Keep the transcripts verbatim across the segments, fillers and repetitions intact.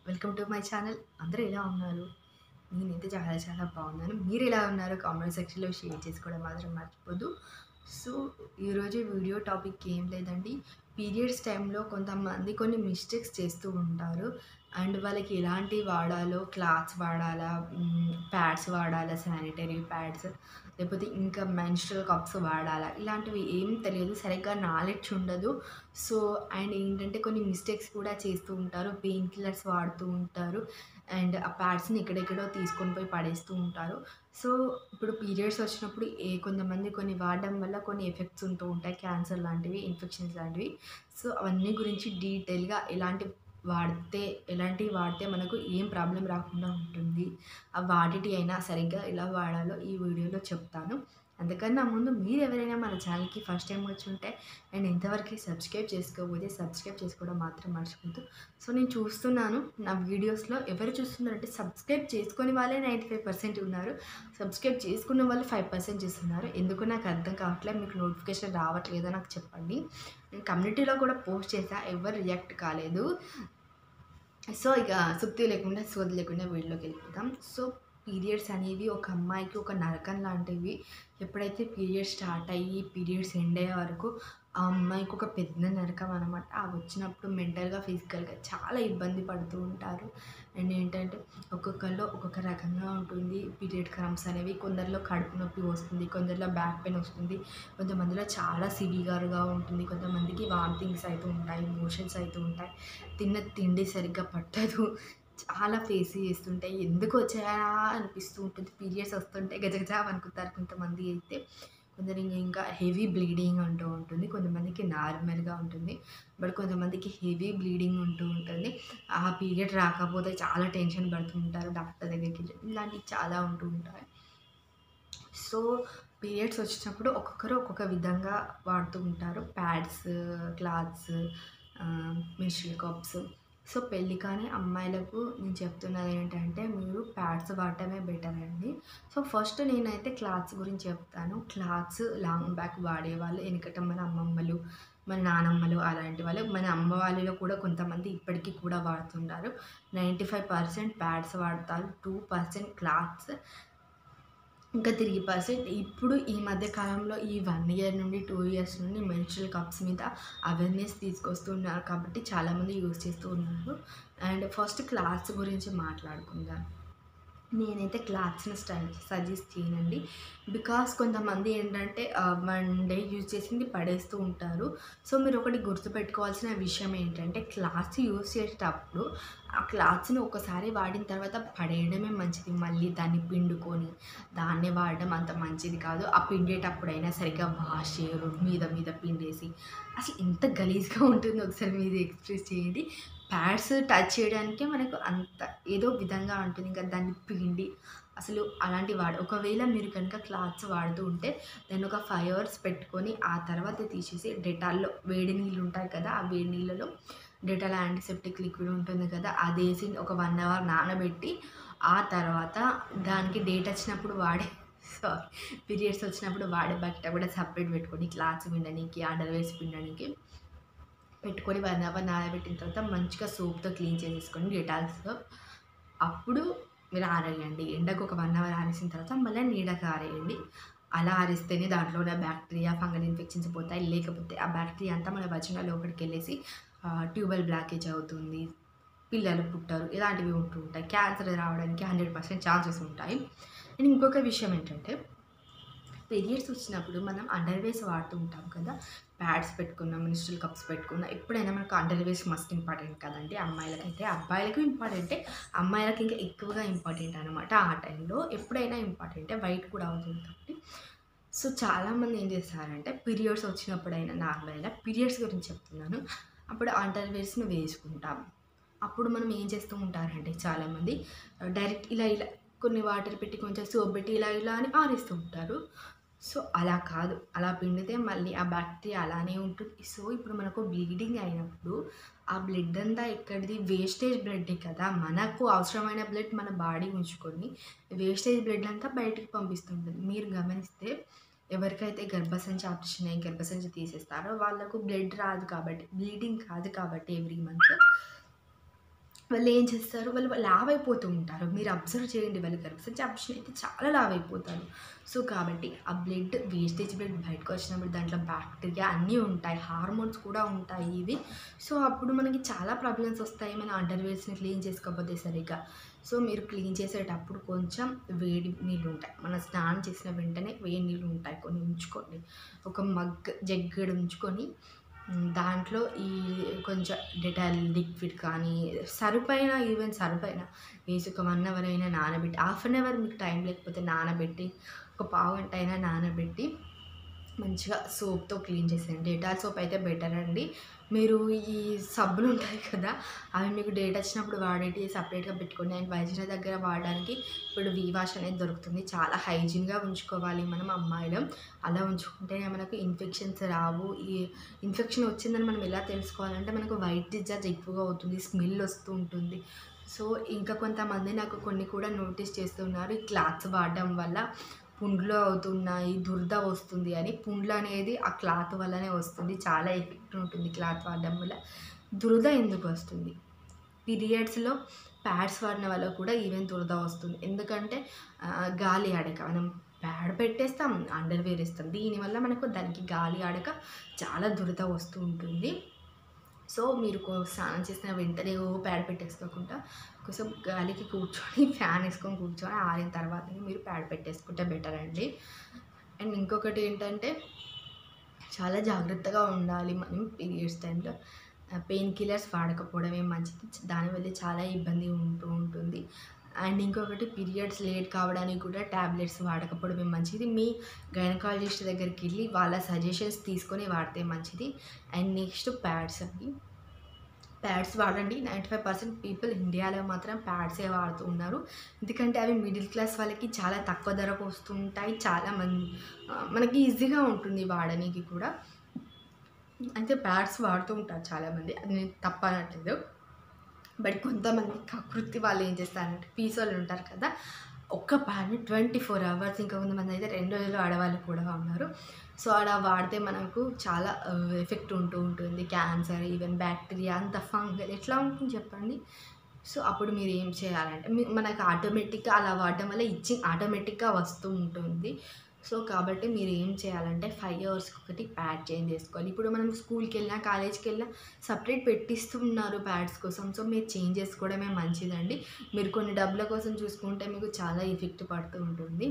Welcome to my channel. అందరూ ఎలా ఉన్నారు? నేనైతే చాలా చాలా బాగున్నాను. మీరు ఎలా ఉన్నారో కామెంట్ సెక్షన్‌లో షేర్ చేసుకోవడం మాత్రం మర్చిపోద్దు. సో, ఈరోజు వీడియో టాపిక్ ఏం లేదండి. పీరియడ్స్ టైంలో కొంతమంది కొన్ని మిస్టేక్స్ చేస్తూ ఉంటారు. అండ్ వాళ్ళకి ఎలాంటివి వాడాలో, క్లాత్స్ వాడాలా, హ్మ్, ప్యాడ్స్ వాడాలా, శానిటరీ ప్యాడ్స్ లేకపోతే ఇంకా మెన్స్ట్రువల్ కప్స్ వాడాలా, ఇలాంటివి ఏం తెలియదు. సరిగ్గా నాలెడ్జ్ ఉండదు. సో, అండ్ ఏంటంటే కొన్ని మిస్టేక్స్ కూడా చేస్తూ ఉంటారు. పెయిన్ కిల్లర్స్ వాడుతూ ఉంటారు. అండ్ ఆ ప్యాడ్స్‌ని ఎక్కడెక్కడో తీసుకొని పోయి పడేస్తూ ఉంటారు. సో, ఇప్పుడు పీరియడ్స్ వచ్చినప్పుడు ఏ కొంతమంది కొన్ని వాడడం వల్ల కొన్ని ఎఫెక్ట్స్ ఉంటూ ఉంటాయి. క్యాన్సర్ లాంటివి, ఇన్ఫెక్షన్స్ లాంటివి. సో, అవన్నీ గురించి డీటెయిల్‌గా ఎలాంటి వాడితే ఎలాంటివి వాడితే మనకు ఏం ప్రాబ్లమ్ రాకుండా ఉంటుంది. ఆ వాటిటి అయినా సరిగ్గా ఎలా వాడాలో ఈ వీడియోలో చెప్తాను. అంతకన్నా ముందు మీరెవరైనా మన ఛానల్‌కి ఫస్ట్ టైమ్ వచ్చుంటే అండ్ ఇంతవరకు సబ్స్క్రైబ్ చేసుకోకపోతే సబ్స్క్రైబ్ చేసుకోవడం మాత్రం మర్చిపోద్దు. సో, నేను చూస్తున్నాను నా వీడియోస్‌లో ఎవరు చూస్తున్నారంటే సబ్స్క్రైబ్ చేసుకొని వాళ్ళే తొంభై ఐదు పర్సెంట్ ఉన్నారు. సబ్స్క్రైబ్ చేసుకున్న వాళ్ళు ఐదు పర్సెంట్ చేస్తున్నారు. ఎందుకో నాకు అర్థం కావట్లేదు. మీకు నోటిఫికేషన్ రావట్లేదో నాకు చెప్పండి. నేను కమ్యూనిటీలో కూడా పోస్ట్ చేశా. ఎవరు రియాక్ట్ కాలేదు. సో, ఇక సుత్తి లేకుండా, సోది లేకుండా వీడియోలోకి వెళ్ళిపోదాం. సో, పీరియడ్స్ అనేవి ఒక అమ్మాయికి ఒక నరకం లాంటివి. ఎప్పుడైతే పీరియడ్స్ స్టార్ట్ అయ్యి, పీరియడ్స్ ఎండ్ అయ్యే వరకు ఆ అమ్మాయికి ఒక పెద్ద నరకం అనమాట. అవి వచ్చినప్పుడు మెంటల్‌గా, ఫిజికల్‌గా చాలా ఇబ్బంది పడుతూ ఉంటారు. అండ్ ఏంటంటే ఒక్కొక్కళ్ళు ఒక్కొక్క రకంగా ఉంటుంది పీరియడ్ క్రమ్స్ అనేవి. కొందరిలో కడుపు నొప్పి వస్తుంది, కొందరిలో బ్యాక్ పెయిన్ వస్తుంది, కొంతమందిలో చాలా సివియర్‌గా ఉంటుంది, కొంతమందికి వామిటింగ్స్ అయితూ ఉంటాయి, మోషన్స్ అయితూ ఉంటాయి, తిన్న తిండి సరిగ్గా పట్టదు. చాలా ఫేస్ చేస్తుంటాయి. ఎందుకు వచ్చాయా అనిపిస్తూ ఉంటుంది. పీరియడ్స్ వస్తుంటే గజగజ వణుకుతారు కొంతమంది అయితే. కొందరు ఇంకా హెవీ బ్లీడింగ్ అంటూ ఉంటుంది. కొంతమందికి నార్మల్‌గా ఉంటుంది. బట్ కొంతమందికి హెవీ బ్లీడింగ్ ఉంటూ ఉంటుంది. ఆ పీరియడ్ రాకపోతే చాలా టెన్షన్ పడుతూ ఉంటారు. డాక్టర్ దగ్గరికి ఇలాంటివి చాలా ఉంటూ ఉంటాయి. సో, పీరియడ్స్ వచ్చినప్పుడు ఒక్కొక్కరు ఒక్కొక్క విధంగా వాడుతూ ఉంటారు. Pads, clothes, ah, menstrual cups. So, పెళ్లి కాని అమ్మాయిలకు నేను చెప్తున్నది ఏంటంటే మీరు ప్యాడ్స్ వాడటమే బెటర్ అండి. సో, ఫస్ట్ నేనైతే క్లాత్స్ గురించి చెప్తాను. క్లాత్స్ లాంగ్ బ్యాక్ వాడేవాళ్ళు ఎనకట మన అమ్మమ్మలు, మన నానమ్మలు అలాంటి వాళ్ళు. మన అమ్మ వాళ్ళలో కూడా కొంతమంది ఇప్పటికి కూడా వాడుతుంటారు. తొంభై ఐదు పర్సెంట్ ప్యాడ్స్ వాడతారు. రెండు పర్సెంట్ క్లాత్స్. ఇంకా మూడు పర్సెంట్ ఇప్పుడు ఈ మధ్య కాలంలో ఈ ఒక ఇయర్ నుండి, రెండు ఇయర్స్ నుండి మెన్స్ట్రువల్ కప్స్ మీద అవేర్‌నెస్ తీసుకొస్తున్నారు కాబట్టి చాలామంది యూజ్ చేస్తూ ఉన్నారు. అండ్ ఫస్ట్ క్లాత్స్ గురించి మాట్లాడుకుందాం. నేనైతే క్లాత్స్‌ని స్టై సజెస్ట్ చేయనండి. బికాస్ కొంతమంది ఏంటంటే ఆహ్, వన్ డే యూజ్ చేసింది పడేస్తూ ఉంటారు. సో, మీరొకటి గుర్తుపెట్టుకోవాల్సిన విషయం ఏంటంటే క్లాత్స్ యూజ్ చేసేటప్పుడు ఆ క్లాత్స్‌ని ఒకసారి వాడిన తర్వాత పడేయడమే మంచిది. మళ్ళీ దాన్ని పిండుకొని దాన్నే వాడడం అంత మంచిది కాదు. ఆ పిండేటప్పుడైనా సరిగ్గా వాష్ చేయరు. మీద మీద పిండేసి అసలు ఎంత గలీజ్‌గా ఉంటుందో ఒకసారి మీరు ఎక్స్‌ప్రెస్ చేయండి. ప్యాడ్స్ టచ్ చేయడానికే మనకు అంత ఏదో విధంగా ఉంటుంది. ఇంకా దాన్ని పిండి అసలు అలాంటివి వాడ ఒకవేళ మీరు కనుక క్లాత్స్ వాడుతూ ఉంటే దాన్ని ఒక ఐదు అవర్స్ పెట్టుకొని ఆ తర్వాత తీసేసి డెటాల్‌లో వేడి నీళ్ళు ఉంటాయి కదా! ఆ వేడి నీళ్ళలో డెటాల్ యాంటీసెప్టిక్ లిక్విడ్ ఉంటుంది కదా! అదేసి ఒక వన్ అవర్ నానబెట్టి ఆ తర్వాత దానికి డేట్ వచ్చినప్పుడు వాడే సారీ పీరియడ్స్ వచ్చినప్పుడు వాడే బకెట్ కూడా సెపరేట్ పెట్టుకొని క్లాత్స్ పిండనీకి, అండర్‌వేర్స్ పిండనీకి పెట్టుకొని వన్ అవర్ నానబెట్టిన తర్వాత మంచిగా సోప్‌తో క్లీన్ చేసేసుకొని డెటాల్స్‌తో అప్పుడు మీరు ఆరేయండి. ఎండకు ఒక వన్ అవర్ ఆరేసిన తర్వాత మళ్ళీ నీడకు ఆరేయండి. అలా ఆరేస్తేనే దాంట్లో ఉన్న బ్యాక్టీరియా, ఫంగల్ ఇన్ఫెక్షన్స్ పోతాయి. లేకపోతే ఆ బ్యాక్టీరియా అంతా మన వజైనా లోపలికెళ్ళేసి ఆహ్, ట్యూబల్ బ్లాకేజ్ అవుతుంది. పిల్లలు పుట్టరు. ఇలాంటివి ఉంటూ ఉంటాయి. క్యాన్సర్ రావడానికి వంద పర్సెంట్ ఛాన్సెస్ ఉంటాయి. అండ్ ఇంకొక విషయం ఏంటంటే పీరియడ్స్ వచ్చినప్పుడు మనం అండర్‌వేర్స్ వాడుతూ ఉంటాం కదా! ప్యాడ్స్ పెట్టుకున్నా, మెన్స్ట్రువల్ కప్స్ పెట్టుకున్నా ఎప్పుడైనా మనకు అండర్‌వేర్స్ మస్ట్ ఇంపార్టెంట్ కదండీ అమ్మాయిలకైతే. అబ్బాయిలకి ఇంపార్టెంటే. అమ్మాయిలకి ఇంకా ఎక్కువగా ఇంపార్టెంట్ అనమాట ఆ టైంలో. ఎప్పుడైనా ఇంపార్టెంటే. వైట్ కూడా అవుతుంది కాబట్టి. సో, చాలామంది ఏం చేస్తారంటే పీరియడ్స్ వచ్చినప్పుడైనా నార్మల్‌గా పీరియడ్స్ గురించి చెప్తున్నాను. అప్పుడు అండర్‌వేర్స్‌ని వేసుకుంటాం. అప్పుడు మనం ఏం చేస్తూ ఉంటారంటే చాలామంది డైరెక్ట్ ఇలా ఇలా కొన్ని వాటర్ పెట్టి కొంచెం సోప్ పెట్టి ఇలా ఇలా అని ఆరేస్తూ ఉంటారు. సో, అలా కాదు. అలా పిండితే మళ్ళీ ఆ బ్యాక్టీరియా అలానే ఉంటుంది. సో, ఇప్పుడు మనకు బ్లీడింగ్ అయినప్పుడు ఆ బ్లడ్ అంతా ఎక్కడిది వేస్టేజ్ బ్లడ్డే కదా! మనకు అవసరమైన బ్లడ్ మన బాడీ ఉంచుకొని వేస్టేజ్ బ్లడ్ అంతా బయటికి పంపిస్తుంటుంది. మీరు గమనిస్తే ఎవరికైతే గర్భసంచి ఆపరేషన్ అయ్యి గర్భసంచి తీసేస్తారో వాళ్ళకు బ్లడ్ రాదు కాబట్టి, బ్లీడింగ్ కాదు కాబట్టి ఎవ్రీ మంత్ వాళ్ళు ఏం చేస్తారు, వాళ్ళు లావ్ అయిపోతూ ఉంటారు. మీరు అబ్జర్వ్ చేయండి, వాళ్ళ గర్భసంచి అయితే చాలా లావ్ అయిపోతారు. సో కాబట్టి ఆ బ్లడ్ వేస్టేజ్ బ్లడ్ బయటకు వచ్చినప్పుడు దాంట్లో బ్యాక్టీరియా అన్నీ ఉంటాయి, హార్మోన్స్ కూడా ఉంటాయి ఇవి. సో అప్పుడు మనకి చాలా ప్రాబ్లమ్స్ వస్తాయి మన అండర్వేర్స్ని క్లీన్ చేసుకోకపోతే సరిగ్గా. సో మీరు క్లీన్ చేసేటప్పుడు కొంచెం వేడి నీళ్ళు ఉంటాయి, మన స్నానం చేసిన వెంటనే వేడి నీళ్ళు ఉంటాయి కొన్ని ఉంచుకోండి. ఒక మగ్ జగ్గెడు ఉంచుకొని దాంట్లో ఈ కొంచెం డెటాల్ లిక్విడ్ కానీ సరిపైన ఈవెన్ సరిపైన వేసి ఒక వన్ అవర్ అయినా నానబెట్టి, హాఫ్ అన్ అవర్ మీకు టైం లేకపోతే నానబెట్టి ఒక పావు గంట అయినా నానబెట్టి మంచిగా సోప్తో క్లీన్ చేసేయండి. డేటాల్ సోప్ అయితే బెటర్ అండి. మీరు ఈ సబ్బులు ఉంటాయి కదా, అవి మీకు డేట్ వచ్చినప్పుడు వాడేటి సపరేట్గా పెట్టుకోండి. అండ్ వైద్యుల దగ్గర వాడడానికి ఇప్పుడు వీవాష్ అనేది దొరుకుతుంది. చాలా హైజీన్గా ఉంచుకోవాలి మనం అమ్మాయిలు. అలా ఉంచుకుంటేనే మనకు ఇన్ఫెక్షన్స్ రావు. ఈ ఇన్ఫెక్షన్ వచ్చిందని మనం ఎలా తెలుసుకోవాలంటే మనకు వైట్ డిశ్చార్జ్ ఎక్కువగా అవుతుంది, స్మెల్ వస్తూ ఉంటుంది. సో ఇంకా కొంతమంది నాకు కొన్ని కూడా నోటీస్ చేస్తున్నారు, ఈ క్లాత్స్ వాడడం వల్ల పుండ్లు అవుతున్నాయి, దురద వస్తుంది అని. పుండ్లు అనేది ఆ క్లాత్ వల్లనే వస్తుంది, చాలా ఎఫెక్ట్ ఉంటుంది క్లాత్ వాడడం వల్ల. దురద ఎందుకు వస్తుంది? పీరియడ్స్లో ప్యాడ్స్ వాడిన వాళ్ళకు కూడా ఈవెన్ దురద వస్తుంది. ఎందుకంటే గాలి ఆడక మనం ప్యాడ్ పెట్టేస్తాం, అండర్వేర్ ఇస్తాం, దీనివల్ల మనకు దానికి గాలి ఆడక చాలా దురద వస్తూ ఉంటుంది. సో మీరు స్నానం చేసిన వెంటనే ఓ ప్యాడ్ పెట్టేసుకోకుండా కొంచెం గాలికి కూర్చొని ఫ్యాన్ వేసుకొని కూర్చొని ఆరిన తర్వాత మీరు ప్యాడ్ పెట్టేసుకుంటే బెటర్ అండి. అండ్ ఇంకొకటి ఏంటంటే చాలా జాగ్రత్తగా ఉండాలి మనం పీరియడ్స్ టైంలో. పెయిన్ కిల్లర్స్ వాడకపోవడమే మంచిది, దానివల్ల చాలా ఇబ్బంది ఉంటూ ఉంటుంది. అండ్ ఇంకొకటి పీరియడ్స్ లేట్ కావడానికి కూడా ట్యాబ్లెట్స్ వాడకపోవడమే మంచిది. మీ గైనకాలజిస్ట్ దగ్గరికి వెళ్ళి వాళ్ళ సజెషన్స్ తీసుకొని వాడితే మంచిది. అండ్ నెక్స్ట్ ప్యాడ్స్ అండి, ప్యాడ్స్ వాడండి. నైంటీ ఫైవ్ పర్సెంట్ పీపుల్ ఇండియాలో మాత్రం ప్యాడ్సే వాడుతూ ఉన్నారు. ఎందుకంటే అవి మిడిల్ క్లాస్ వాళ్ళకి చాలా తక్కువ ధరకు వస్తుంటాయి, చాలా మంది మనకి ఈజీగా ఉంటుంది వాడడానికి కూడా. అయితే ప్యాడ్స్ వాడుతూ ఉంటారు చాలామంది, అది నేను తప్పనట్లేదు. బట్ కొంతమంది కకృతి వాళ్ళు ఏం చేస్తారంటే పీసోళ్ళు ఉంటారు కదా, ఒక్క ప్యాడ్ని ట్వంటీ ఫోర్ అవర్స్, ఇంకా కొంతమంది అయితే రెండు రోజులు ఆడవాళ్ళు కూడా ఉన్నారు. సో అలా వాడితే మనకు చాలా ఎఫెక్ట్ ఉంటూ ఉంటుంది, క్యాన్సర్, ఈవెన్ బ్యాక్టీరియా, అంత ఫంగల్ ఎట్లా ఉంటుంది చెప్పండి. సో అప్పుడు మీరు ఏం చేయాలంటే మనకు ఆటోమేటిక్గా అలా వాడడం వల్ల ఇచ్చింగ్ ఆటోమేటిక్గా వస్తూ ఉంటుంది. సో కాబట్టి మీరు ఏం చేయాలంటే ఫైవ్ అవర్స్కి ఒకటి ప్యాడ్ చేంజ్ చేసుకోవాలి. ఇప్పుడు మనం స్కూల్కి వెళ్ళినా కాలేజ్కి వెళ్ళినా సపరేట్ పెట్టిస్తున్నారు ప్యాడ్స్ కోసం. సో మీరు చేంజ్ చేసుకోవడమే మంచిదండి. మీరు కొన్ని డబ్బుల కోసం చూసుకుంటే మీకు చాలా ఎఫెక్ట్ పడుతూ ఉంటుంది.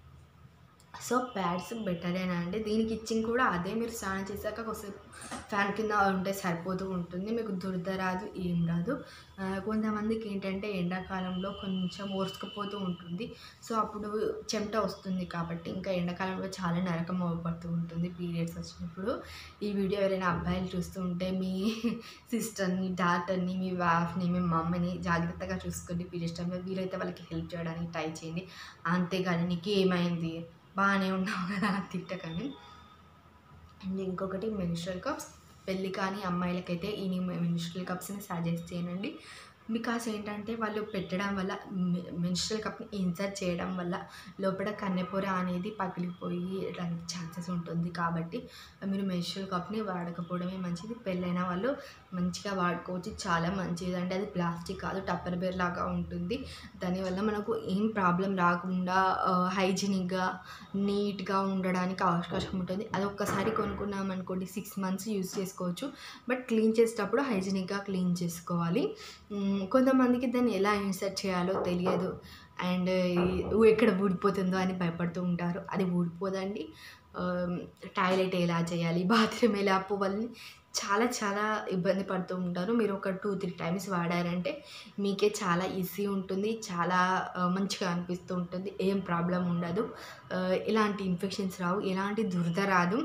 సో ప్యాడ్స్ బెటరేనా అండి, దీనికి ఇచ్చింగ్ కూడా అదే. మీరు స్నానం చేశాక కొద్దిసేపు ఫ్యాన్ కింద ఉంటే సరిపోతూ ఉంటుంది, మీకు దురద రాదు, ఏం రాదు. కొంతమందికి ఏంటంటే ఎండాకాలంలో కొంచెం ఓర్చుకుపోతూ ఉంటుంది. సో అప్పుడు చెమట వస్తుంది కాబట్టి ఇంకా ఎండాకాలంలో చాలా నరకం అవ్వబడుతూ ఉంటుంది పీరియడ్స్ వచ్చినప్పుడు. ఈ వీడియో ఎవరైనా అబ్బాయిలు చూస్తూ ఉంటే మీ సిస్టర్ని, డాటర్ని, మీ వైఫ్ని, మీ మమ్మీని జాగ్రత్తగా చూసుకోండి పీరియడ్స్ టైంలో. వీలైతే వాళ్ళకి హెల్ప్ చేయడానికి ట్రై చేయండి. అంతేగాని నీకు ఏమైంది, బాగానే ఉన్నావు కదా అని తిట్టకండి. అండ్ ఇంకొకటి మెన్స్ట్రువల్ కప్స్, పెళ్ళి కానీ అమ్మాయిలకైతే ఈ మెన్స్ట్రువల్ కప్స్ని సజెస్ట్ చేయనండి. బికాస్ ఏంటంటే వాళ్ళు పెట్టడం వల్ల మెన్స్ట్రువల్ కప్ని ఇన్సర్ట్ చేయడం వల్ల లోపల కన్నెపొర అనేది పగిలిపోయి ఇలాంటి ఛాన్సెస్ ఉంటుంది. కాబట్టి మీరు మెన్స్ట్రువల్ కప్ని వాడకపోవడమే మంచిది. పెళ్ళైన వాళ్ళు మంచిగా వాడుకోవచ్చు, చాలా మంచిది. అంటే అది ప్లాస్టిక్ కాదు, టప్పర్ బేర్ లాగా ఉంటుంది. దానివల్ల మనకు ఏం ప్రాబ్లం రాకుండా హైజీనిక్గా నీట్గా ఉండడానికి అవకాశం ఉంటుంది. అది ఒక్కసారి కొనుక్కున్నాం అనుకోండి సిక్స్ మంత్స్ యూజ్ చేసుకోవచ్చు. బట్ క్లీన్ చేసేటప్పుడు హైజీనిక్గా క్లీన్ చేసుకోవాలి. కొంతమందికి దాన్ని ఎలా ఇన్సర్ట్ చేయాలో తెలియదు, అండ్ ఎక్కడ ఊడిపోతుందో అని భయపడుతూ ఉంటారు. అది ఊడిపోదండి. టాయిలెట్ ఎలా చేయాలి, బాత్రూమ్ ఎలా పోవాలని చాలా చాలా ఇబ్బంది పడుతూ ఉంటారు. మీరు ఒక టూ త్రీ టైమ్స్ వాడారంటే మీకే చాలా ఈజీ ఉంటుంది, చాలా మంచిగా అనిపిస్తూ ఉంటుంది, ఏం ప్రాబ్లం ఉండదు, ఎలాంటి ఇన్ఫెక్షన్స్ రావు, ఎలాంటి దురద రాదు,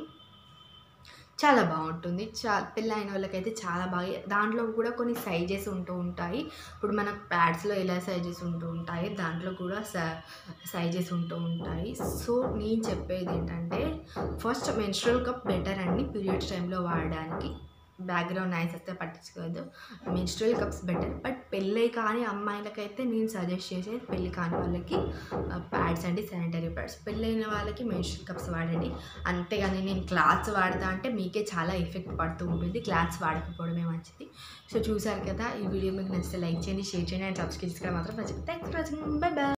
చాలా బాగుంటుంది. చా పెళ్ళైన వాళ్ళకైతే చాలా బాగా. దాంట్లో కూడా కొన్ని సైజెస్ ఉంటూ ఉంటాయి. ఇప్పుడు మన ప్యాడ్స్లో ఎలా సైజెస్ ఉంటూ ఉంటాయి, దాంట్లో కూడా సైజెస్ ఉంటూ ఉంటాయి. సో నేను చెప్పేది ఏంటంటే ఫస్ట్ మెన్స్ట్రువల్ కప్ బెటర్ అండి పీరియడ్స్ టైంలో వాడడానికి. బ్యాక్గ్రౌండ్ నాయిస్ వస్తే పట్టించుకోవద్దు. Menstrual cups better. బట్ పెళ్ళి కాని అమ్మాయిలకైతే నేను సజెస్ట్ చేసేది పెళ్ళి కాని వాళ్ళకి ప్యాడ్స్ అండి, శానిటరీ ప్యాడ్స్. పెళ్ళైన వాళ్ళకి మెన్స్ట్రువల్ కప్స్ వాడండి. అంతేగాని నేను క్లాత్స్ వాడతా అంటే మీకే చాలా ఎఫెక్ట్ పడుతూ ఉంటుంది. క్లాత్స్ వాడకపోవడమే మంచిది. సో చూసారు కదా, ఈ వీడియో మీకు నచ్చితే లైక్ చేయండి, షేర్ చేయండి అండ్ సబ్స్క్రైబ్ చేసుకోవడం మాత్రం మర్చిపోతే. Thanks for watching. Bye by.